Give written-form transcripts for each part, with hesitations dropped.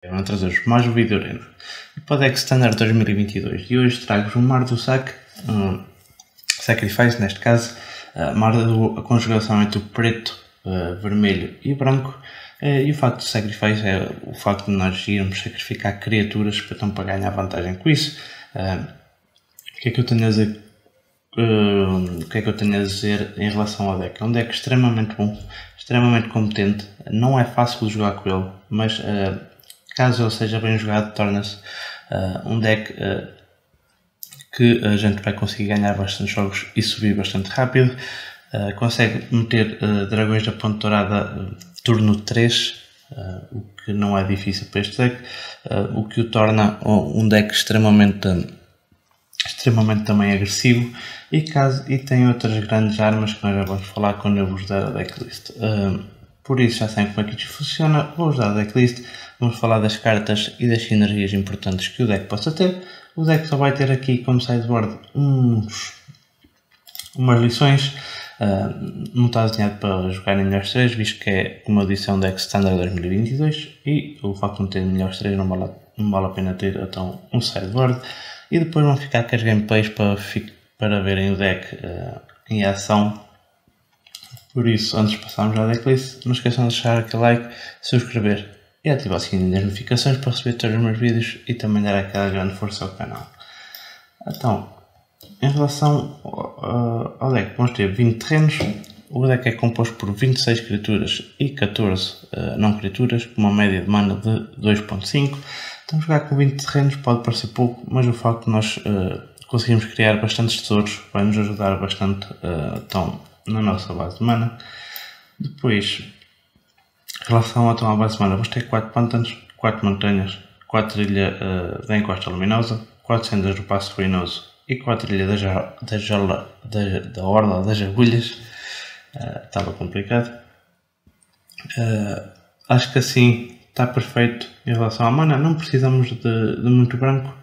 Vamos trazer-vos mais um vídeo arena para o deck Standard 2022 e hoje trago-vos um Mardusak Sacrifice, neste caso, a conjugação entre o preto, vermelho e branco, e o facto de Sacrifice é o facto de nós irmos sacrificar criaturas para ganhar vantagem com isso. O que é que eu tenho a dizer? O que é que eu tenho a dizer em relação ao deck? É um deck extremamente bom, extremamente competente, não é fácil de jogar com ele, mas caso ele seja bem jogado, torna-se um deck que a gente vai conseguir ganhar bastantes jogos e subir bastante rápido. Consegue meter dragões da ponte dourada turno 3, o que não é difícil para este deck, o que o torna um deck extremamente também agressivo, e tem outras grandes armas que nós já vamos falar quando eu vos dar a decklist. Por isso já sabem como é que isto funciona. Vou-vos dar a decklist, vamos falar das cartas e das sinergias importantes que o deck possa ter. O deck só vai ter aqui como sideboard umas lições. Não está desenhado para jogar em melhores 3, visto que é, como eu disse, é um deck Standard 2022 e o facto de não ter melhores 3 não vale a pena ter então um sideboard. E depois vão ficar com as gameplays para verem o deck em ação. Por isso, antes de passarmos à decklist, não esqueçam de deixar aquele like, subscrever e ativar o sininho das notificações para receber todos os meus vídeos e também dar aquela grande força ao canal. Então, em relação ao deck, vamos ter 20 terrenos. O deck é composto por 26 criaturas e 14 não criaturas, com uma média de mana de 2.5. Então, jogar com 20 terrenos pode parecer pouco, mas o facto de nós conseguirmos criar bastantes tesouros vai nos ajudar bastante na nossa base de mana. Depois, em relação à base de mana, vamos ter 4 pântanos, 4 montanhas, 4 ilhas da encosta luminosa, 4 sendas do passo ruinoso e 4 ilhas da orla das agulhas. Estava complicado. Acho que assim está perfeito em relação à mana. Não precisamos de muito branco.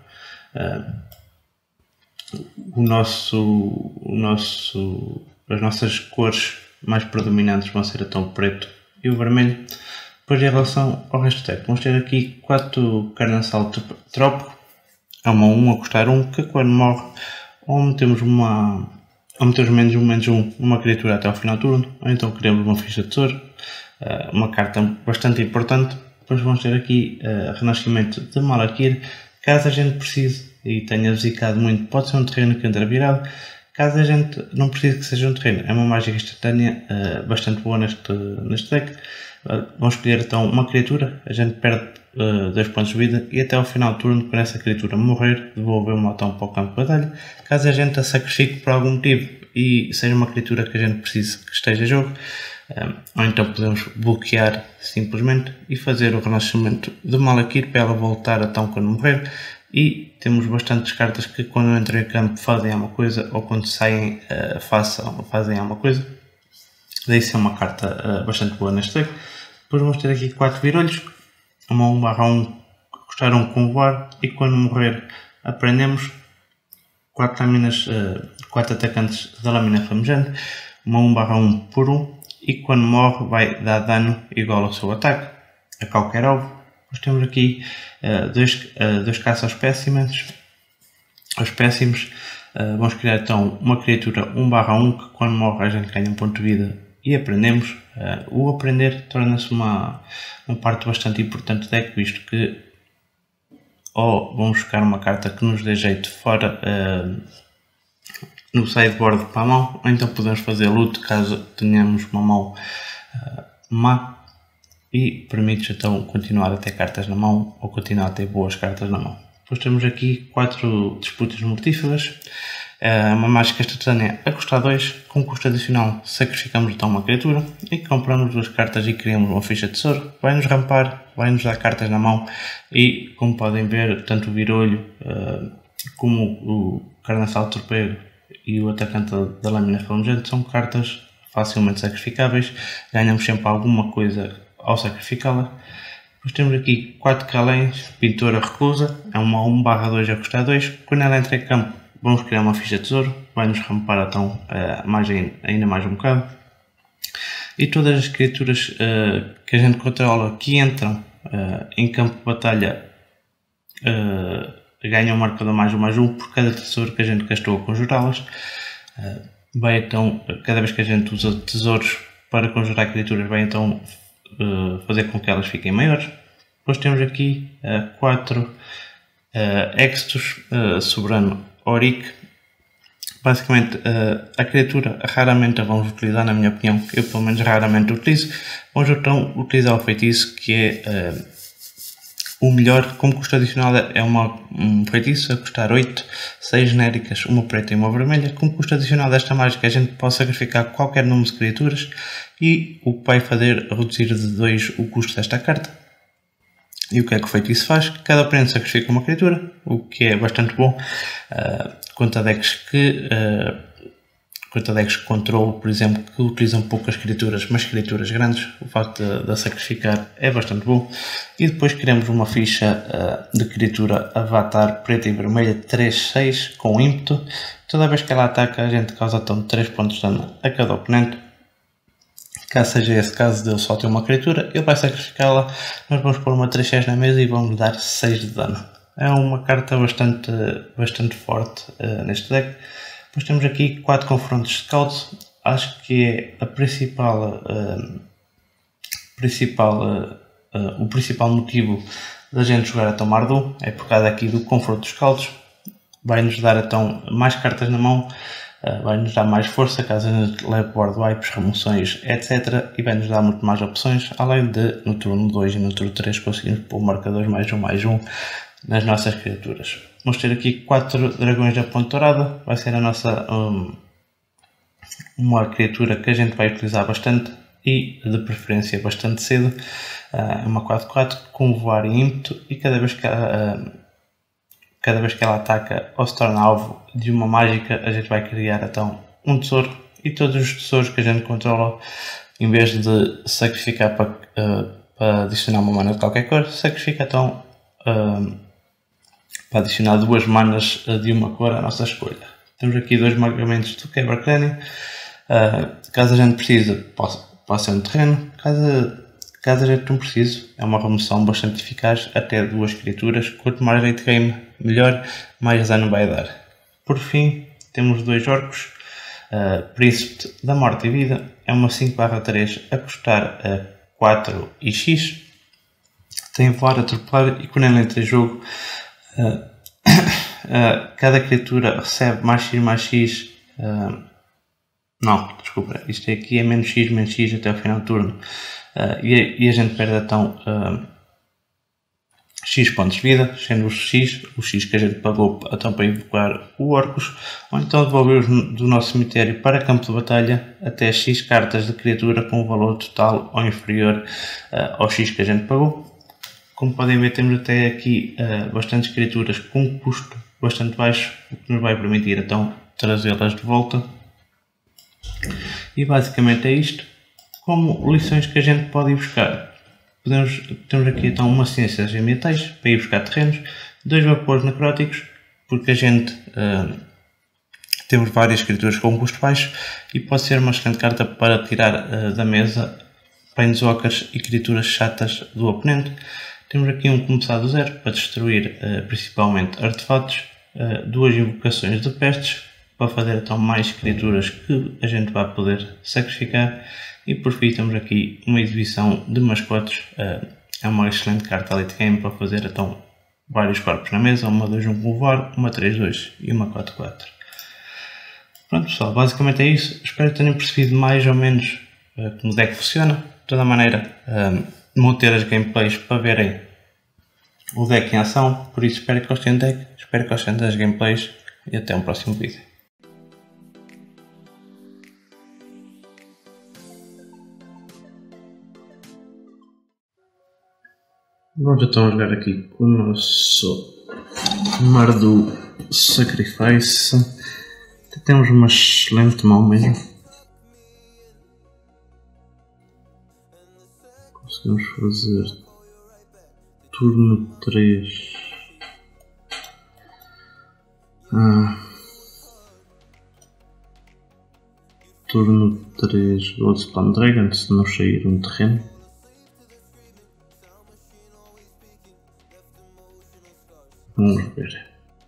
As nossas cores mais predominantes vão ser então o preto e o vermelho. Depois, em relação ao resto do deck, vamos ter aqui 4 Carnaçal Trópico, é uma 1 a custar 1, que quando morre ou metemos menos um uma criatura até ao final do turno, ou então criamos uma ficha de tesouro, uma carta bastante importante. Depois vamos ter aqui Renascimento de Malakir, caso a gente precise e tenha visicado muito, pode ser um terreno que entra virado. Caso a gente não precise que seja um terreno, é uma mágica instantânea bastante boa neste deck. Vamos escolher então uma criatura, a gente perde 2 pontos de vida e até ao final do turno, quando essa criatura morrer, devolver uma para o campo de batalha. Caso a gente a sacrifique por algum motivo e seja uma criatura que a gente precise que esteja em jogo, ou então podemos bloquear simplesmente e fazer o Renascimento de Malakir para ela voltar então quando morrer. E temos bastantes cartas que quando entram em campo fazem uma coisa, ou quando saem fazem uma coisa. Daí ser uma carta bastante boa neste deck. Depois vamos ter aqui 4 virolhos, uma 1/1 custar 1 com voar, e quando morrer aprendemos 4 atacantes da lâmina flamejante, uma 1/1 por 1, e quando morre vai dar dano igual ao seu ataque a qualquer alvo. Nós temos aqui dois caça aos espécimes. Vamos criar então uma criatura 1/1 que quando morre a gente ganha um ponto de vida e aprendemos. O aprender torna-se uma parte bastante importante do deck, visto que ou vamos buscar uma carta que nos dê jeito fora no sideboard para a mão, ou então podemos fazer loot caso tenhamos uma mão má, e permite então continuar a ter cartas na mão ou continuar a ter boas cartas na mão. Depois temos aqui 4 disputas mortíferas, uma mágica instantânea a custar 2, com custo adicional sacrificamos então uma criatura e compramos 2 cartas e criamos uma ficha de tesouro. Vai nos rampar, vai nos dar cartas na mão e, como podem ver, tanto o virolho como o Carnaçal Torpeiro e o atacante da lâmina flamejante são cartas facilmente sacrificáveis, ganhamos sempre alguma coisa ao sacrificá-la. Depois temos aqui 4 Calens, Pintora Reclusa, é uma 1/2 a custar 2, quando ela entra em campo vamos criar uma ficha de tesouro, vai nos rampar então ainda mais um bocado. E todas as criaturas que a gente controla que entram em campo de batalha ganha um marcador +1/+1 por cada tesouro que a gente gastou a conjurá-las. Vai então, cada vez que a gente usa tesouros para conjurar criaturas, vai então fazer com que elas fiquem maiores. Depois temos aqui 4 Extus, Soberano Auric. Basicamente, a criatura raramente a vamos utilizar, na minha opinião, eu pelo menos raramente utilizo. Vamos então utilizar o feitiço que é o melhor. Como custo adicional é um feitiço a custar 8, 6 genéricas, uma preta e uma vermelha. Como custo adicional desta mágica, a gente pode sacrificar qualquer número de criaturas e o que vai fazer reduzir de 2 o custo desta carta. E o que é que o feitiço faz? Cada oponente sacrifica uma criatura, o que é bastante bom. Quanto a decks que controlo, por exemplo, que utilizam poucas criaturas, mas criaturas grandes, o facto de sacrificar é bastante bom. E depois criamos uma ficha de criatura Avatar preta e vermelha 3/6 com ímpeto. Toda vez que ela ataca, a gente causa então 3 pontos de dano a cada oponente. Caso seja esse caso de ele só ter uma criatura, ele vai sacrificá-la. Nós vamos pôr uma 3/6 na mesa e vamos dar 6 de dano. É uma carta bastante forte neste deck. Depois temos aqui 4 confrontos de Scout. Acho que é a o principal motivo da gente jogar a Mardu. É por causa aqui do confronto dos Scouts. Vai nos dar então mais cartas na mão. Vai nos dar mais força caso a gente leve board wipes, remoções, etc. E vai nos dar muito mais opções, além de no turno 2 e no turno 3 conseguirmos pôr marcadores +1/+1 nas nossas criaturas. Vamos ter aqui 4 dragões da ponte dourada. Vai ser a nossa uma criatura que a gente vai utilizar bastante e de preferência bastante cedo. Uma 4/4 com voar e ímpeto, e cada vez que ela ataca ou se torna alvo de uma mágica, a gente vai criar então um tesouro, e todos os tesouros que a gente controla, em vez de sacrificar para adicionar uma mana de qualquer cor, sacrifica então para adicionar 2 manas de uma cor à nossa escolha. Temos aqui 2 magamentos do Quebra-Crânio. Caso a gente precise, pode ser um terreno. Caso a gente não precise, é uma remoção bastante eficaz, até 2 criaturas. Quanto mais late game, melhor, mais dano vai dar. Por fim, temos 2 orcos. Príncipe da Morte e Vida. É uma 5/3 a custar 4 e X. Tem voar, atropelar e quando ela entra em jogo, cada criatura recebe +X/X. Não, desculpa, isto aqui é -X até ao final do turno. E a gente perde então X pontos de vida, sendo o X que a gente pagou então para invocar o Orcus, ou então devolver do nosso cemitério para campo de batalha até X cartas de criatura com um valor total ou inferior ao X que a gente pagou. Como podem ver, temos até aqui bastantes criaturas com um custo bastante baixo, o que nos vai permitir então trazê-las de volta. E basicamente é isto. Como lições que a gente pode ir buscar, temos aqui então uma ciências ambientais para ir buscar terrenos, 2 vapores necróticos, porque a gente temos várias criaturas com um custo baixo e pode ser uma excelente carta para tirar da mesa planeswalkers e criaturas chatas do oponente. Temos aqui um começar do zero para destruir principalmente artefatos, 2 invocações de pestes para fazer então mais criaturas que a gente vai poder sacrificar, e por fim temos aqui uma exibição de mascotes. É uma excelente carta late game para fazer então vários corpos na mesa, uma 2/1 com voar, uma 3/2 e uma 4/4. Pronto pessoal, basicamente é isso. Espero que tenham percebido mais ou menos como o deck funciona. De toda maneira, vão ter as gameplays para verem o deck em ação, por isso espero que gostem do deck, espero que gostem das gameplays e até um próximo vídeo. Vamos então jogar aqui com o nosso Mardu Sacrifice. Temos uma excelente mão mesmo. Conseguimos fazer turno 3. Turno 3 Goldspan Dragon, se não sair um terreno. Vamos ver.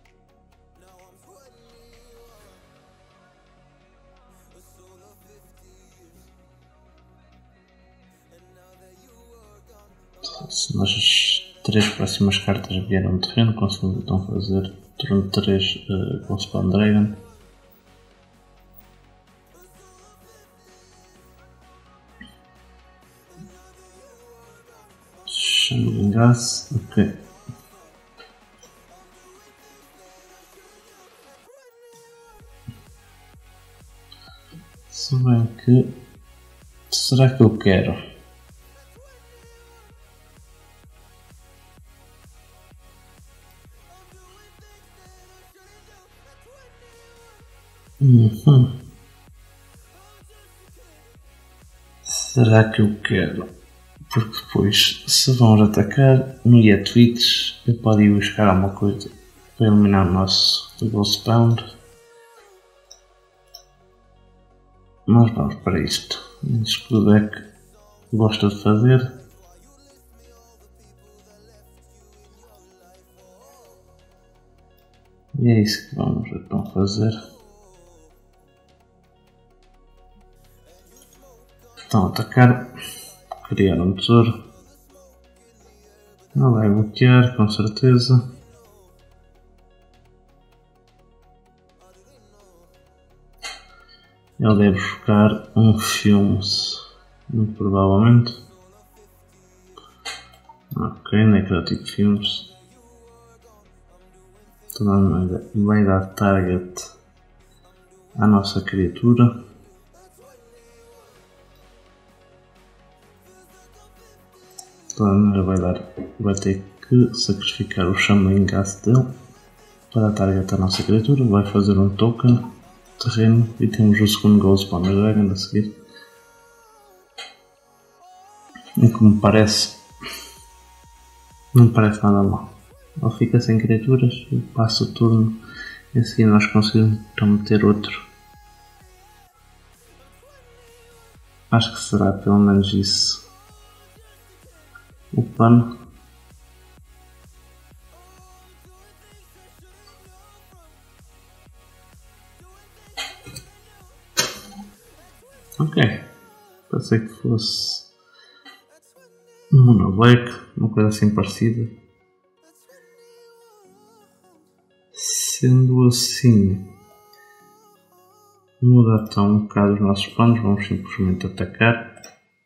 Se nas 3 próximas cartas vieram de terreno, conseguimos então fazer turno 3 Goldspawn Dragon. Shambling Gas, ok. Se bem que... será que eu quero? Será que eu quero? Porque depois, se vão atacar no Twitch, eu posso ir buscar alguma coisa para eliminar o nosso Goldspawn. Mas vamos para isto. Isto que o deck gosta de fazer. E é isso que vamos então fazer. Então atacar, criar um tesouro. Ele vai bloquear com certeza. Ele deve buscar um Fumes, muito provavelmente. Ok, Necrotic Fumes. Então vai dar target à nossa criatura. Então vai ter que sacrificar o Shambling Gas dele para dar target à nossa criatura. Vai fazer um token, terreno, e temos o segundo Goldspawn Dragon a seguir. E como parece, não parece nada mal. Ele fica sem criaturas, passa o turno e a seguir nós conseguimos então meter outro. Acho que será pelo menos isso o plano. Ok, pensei que fosse Mono Black, uma coisa assim parecida. Sendo assim, muda então um bocado os nossos planos, vamos simplesmente atacar,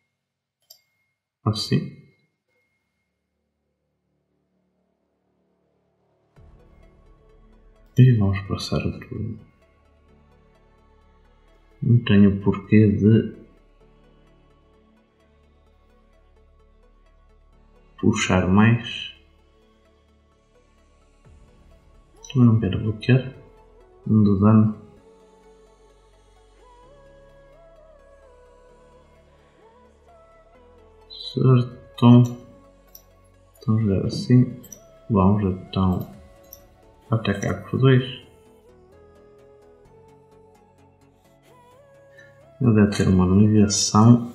assim. E vamos passar o turno. Não tenho porquê de puxar mais. Também não quero bloquear. Um do dano. Certo. Então jogar assim. Vamos então atacar por 2. Ele deve ter uma negação.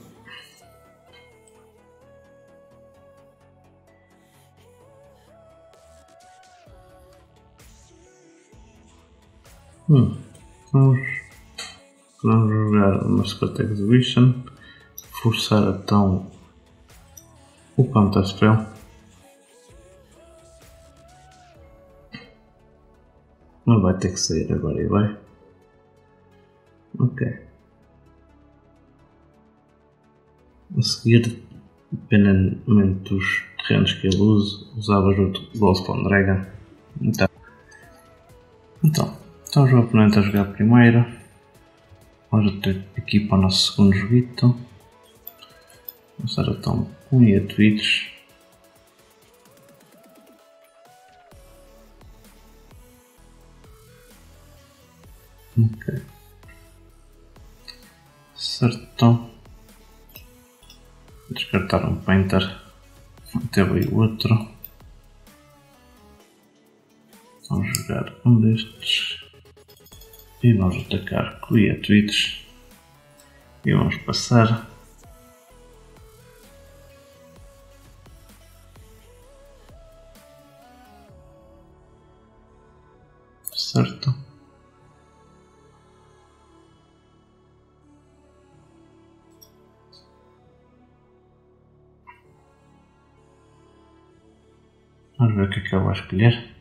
Vamos jogar uma Secret Exhibition, forçar então o Counter Spell. Não vai ter que sair agora e vai. Ok. A seguir, dependendo dos terrenos que ele usava junto do Goldspawn Dragon. Então o jogo oponente a jogar primeiro. Vamos ter aqui para o nosso segundo joguito. Vamos usar então um Twitch. Ok. Certo. Descartar um Painter. Até veio outro. Vamos jogar um destes. E vamos atacar com o Twitch. E vamos passar. Certo. Vamos ver o que é que ele vai escolher.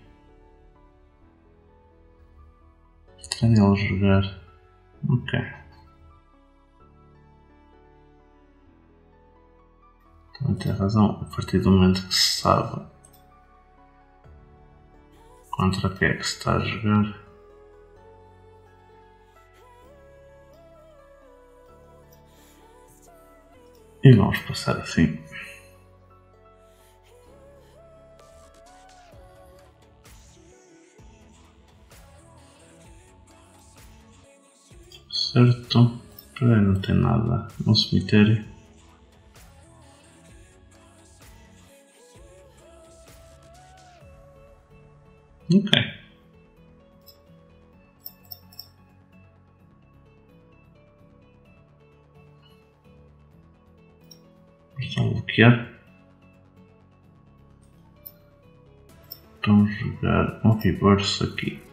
Treine ele jogar. Ok. Também tem razão. A partir do momento que se sabe contra quem é que se está a jogar. E vamos passar assim. Certo. Para aí não tem nada no cemitério. Ok. Vamos bloquear. Vamos jogar um reverse aqui.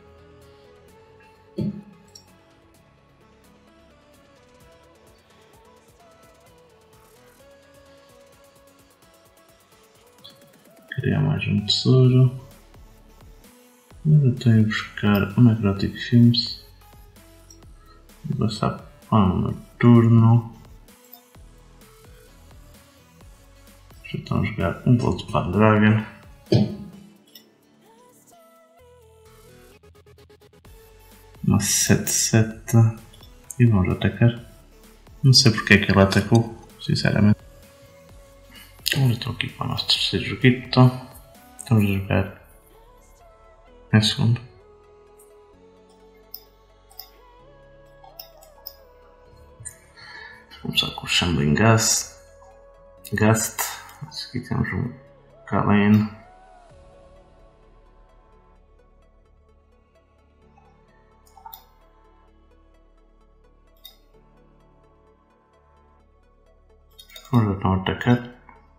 Criar mais um tesouro. Mas eu tenho que buscar um Necrotic Films. E passar para um turno. Já estão a jogar um Volt Dragon. Uma 7-7 e vamos atacar. Não sei porque é que ele atacou, sinceramente. Então, estou aqui para o nosso terceiro joguito. Estamos a jogar em segundo. Vamos começar com o Shambling Gast. Aqui temos um Kalen. Já estão a atacar.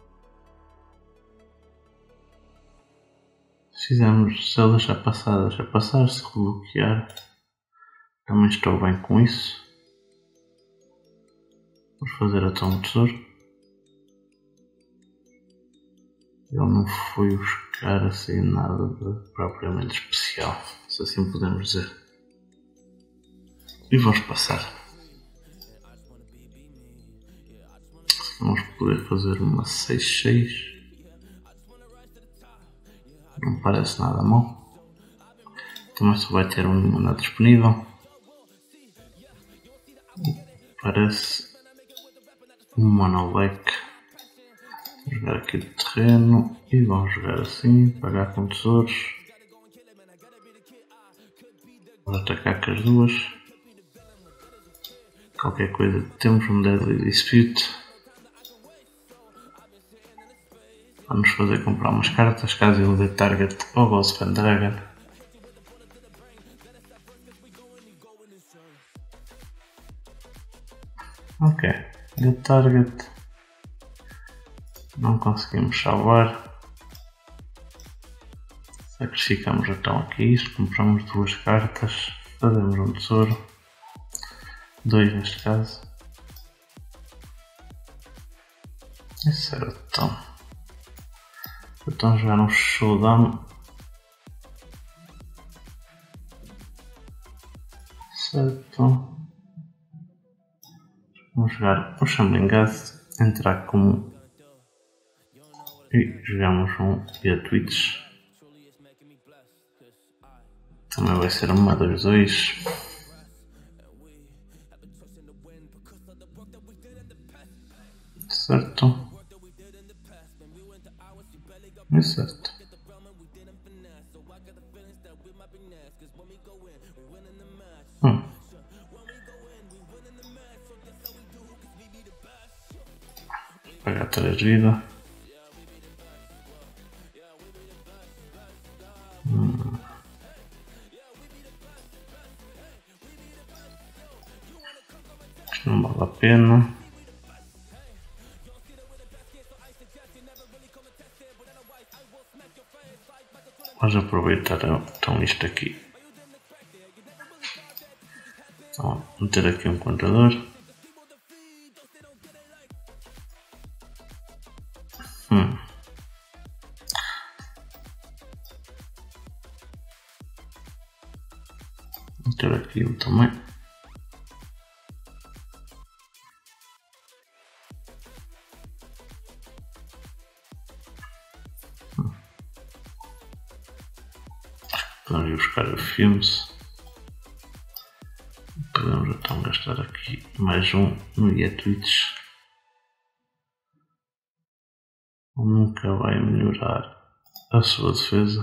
Se eu deixar passar, se bloquear, também estou bem com isso. Vamos fazer até um tesouro. Ele não foi buscar assim nada de propriamente especial, se assim podemos dizer. E vamos passar. Vamos poder fazer uma 6-6. Não parece nada mal. Também só vai ter um mana disponível. Parece um mono black. Vou jogar aqui de terreno e vamos jogar assim, pagar com tesouros. Vou atacar com as duas. Qualquer coisa, temos um Deadly Dispute. Vamos fazer comprar umas cartas caso ele dê target ao Ghost Dragon. Ok, dê target. Não conseguimos salvar. Sacrificamos então aqui isto, compramos duas cartas, fazemos um tesouro. 2 neste caso. E certo. Então jogar um showdown. Certo. Vamos jogar um Shambling Gast, entrar como e jogamos um Beatwitch. Também vai ser uma 2-2. Certo. É certo. Pagar 3 vida. Isto não vale a pena. Vamos aproveitar então isto aqui Vou meter aqui um contador. Meter aqui um também. Podemos ir buscar os filmes. Podemos então gastar aqui mais um no Twitch. Nunca vai melhorar a sua defesa.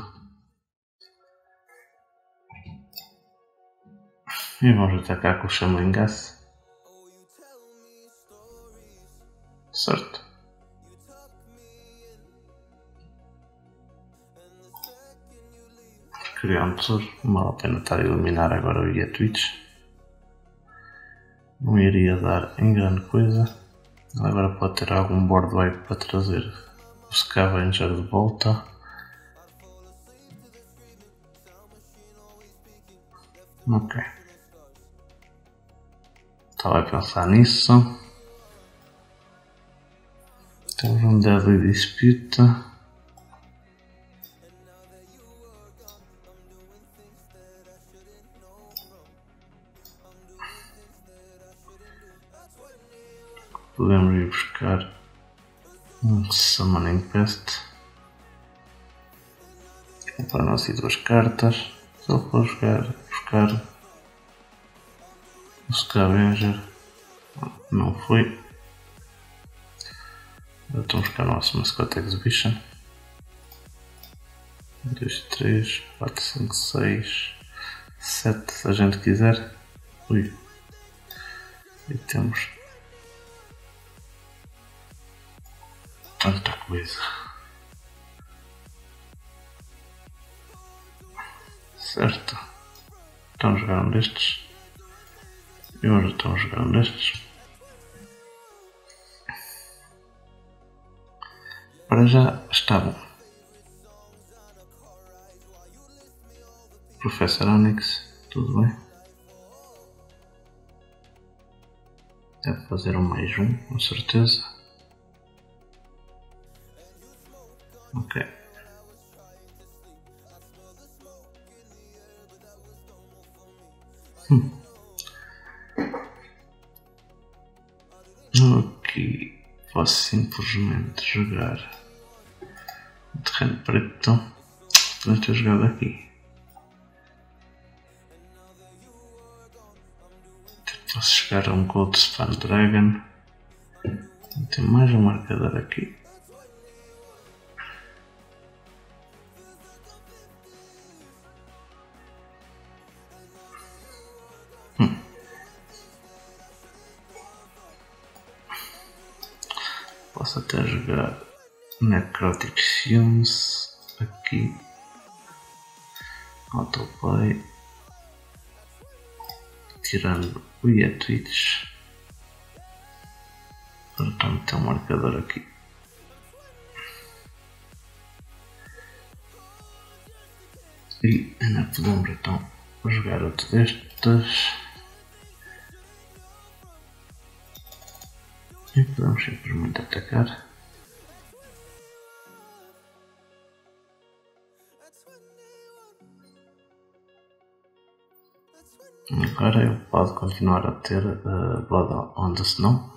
E vamos atacar com o Shaman Gas. Certo. Criar um tesouro. Não vale a pena estar a eliminar agora o Twitch. Não iria dar em grande coisa. Agora pode ter algum board wipe para trazer o Scavenger de volta. Ok. Estava a pensar nisso. Temos um Deadly Dispute. Podemos ir buscar um Summoning Pest. Comprar assim 2 cartas. Só para buscar o Scavenger. Não foi. Agora estamos a buscar o nosso Mascot Exhibition. 1, 2, 3, 4, 5, 6, 7 se a gente quiser. Ui. E temos tanta coisa. Certo. Estamos a jogar um destes. E hoje estamos a jogar um destes. Para já está bom. Professor Onyx, tudo bem? Deve fazer um mais um, com certeza. Ok. Aqui posso simplesmente jogar o terreno preto. Podemos ter jogado aqui. Posso chegar a um Gold Span Dragon. Tem mais um marcador aqui. Posso até jogar Necrotic Fumes aqui. Autoplay. Tirando o Twitch. Então tem um marcador aqui. E ainda podemos então jogar outro destes. E podemos simplesmente atacar. Agora eu posso continuar a ter Blood on the Snow.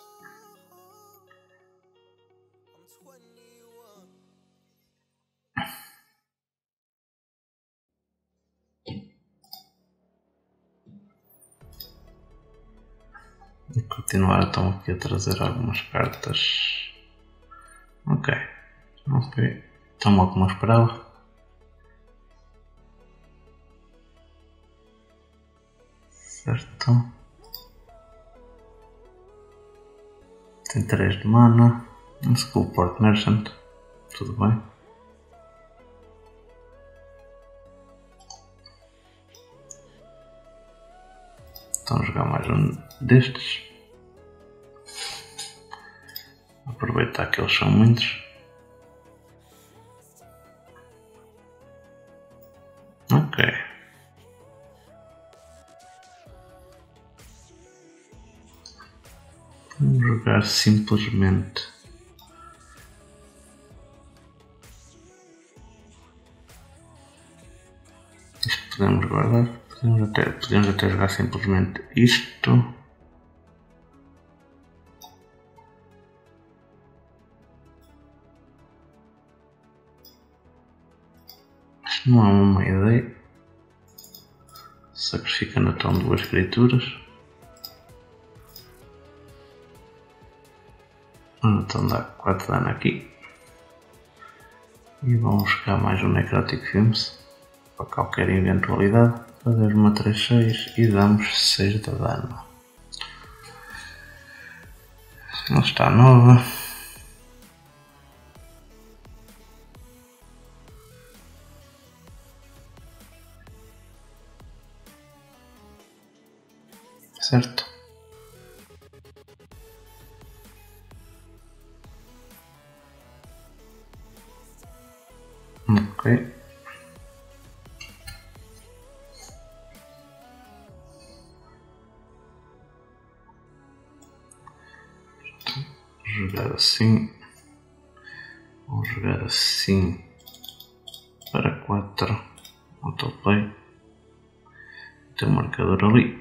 E continuar então aqui a trazer algumas cartas. Ok. Tão mal como eu esperava. Certo. Tem 3 de mana. Um Skullport Merchant. Tudo bem. Então jogar mais um destes. Aproveitar que eles são muitos. Ok. jogar simplesmente. Isto podemos guardar. Podemos até jogar simplesmente isto. Isto não é uma ideia. Sacrificando então duas criaturas. Então dá 4 dano aqui. E vamos buscar mais um Necrotic Fumes. Para qualquer eventualidade. Fazer uma 3-6 e damos 6 de dano. Não está nova. Certo? Ok. Jogar assim. Vamos jogar assim para 4. Autoplay. Tem um marcador ali.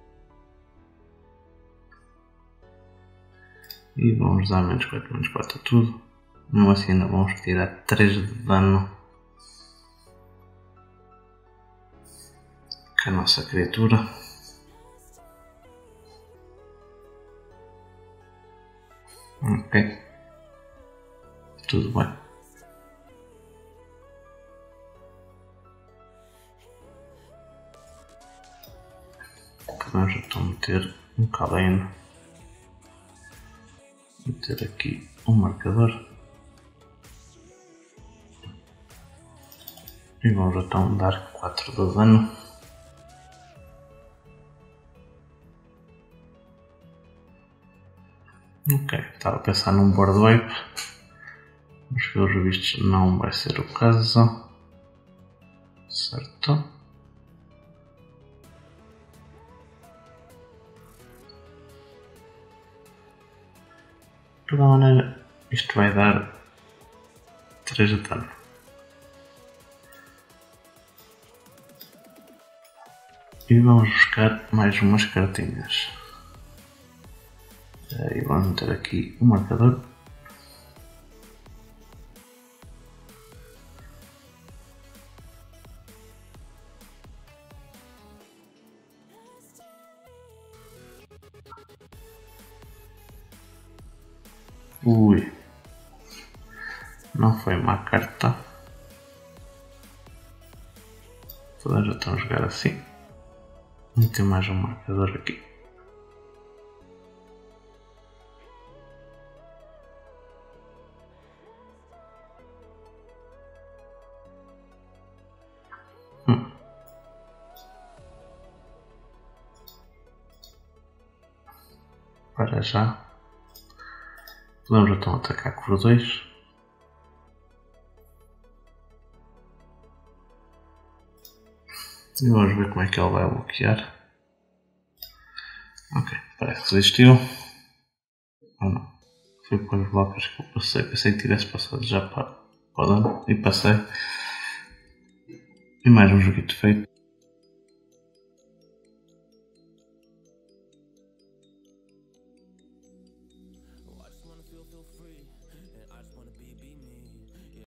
E vamos dar menos 4, menos 4 a tudo. Mesmo assim ainda vamos tirar 3 de dano. Com a nossa criatura. Ok. Tudo bem. Podemos então meter um Kalane. Meter aqui um marcador. E vamos então dar 4 de dano. Ok, estava a pensar num board wipe, mas pelos vistos não vai ser o caso. Certo? De toda maneira, isto vai dar 3 de dano. E vamos buscar mais umas cartinhas. E vamos meter aqui o marcador. Ui, não foi má carta. Podemos então jogar assim. Meter mais um marcador aqui. Para já. Podemos então atacar por 2. E vamos ver como é que ele vai bloquear. Ok, parece que resistiu. Ou não. Foi para os blocos que eu passei. Pensei que tivesse passado já para o dano. E passei. E mais um joguito feito.